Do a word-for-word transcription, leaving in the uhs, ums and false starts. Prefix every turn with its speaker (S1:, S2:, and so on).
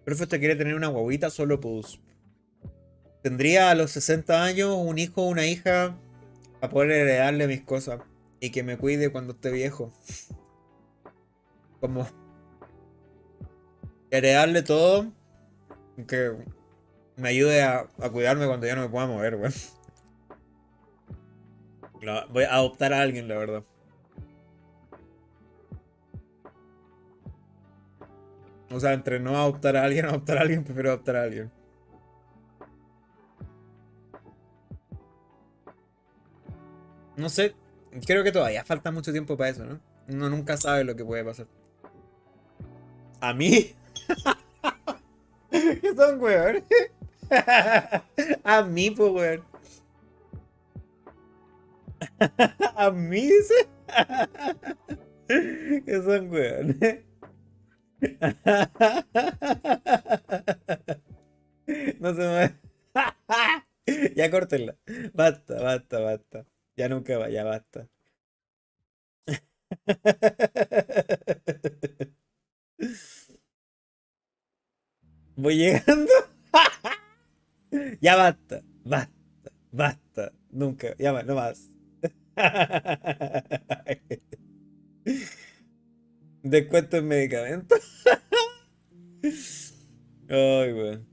S1: Profe, ¿usted quiere tener una guaguita? Solo pues. Tendría a los sesenta años un hijo o una hija para poder heredarle mis cosas y que me cuide cuando esté viejo. Como heredarle todo, que me ayude a, a cuidarme cuando ya no me pueda mover, weón. La- Voy a adoptar a alguien, la verdad. O sea, entre no adoptar a alguien, adoptar a alguien, prefiero adoptar a alguien. No sé, creo que todavía falta mucho tiempo para eso, ¿no? Uno nunca sabe lo que puede pasar. ¿A mí? ¿Qué son, weón? A mí, pues, weón. A mí, dice. ¿Qué son, weón? No se me... Ya córtenla. Basta, basta, basta. Ya nunca va, ya basta. Voy llegando. Ya basta, basta, basta. Nunca, ya más, no más. Descuento en medicamentos. Ay, weón.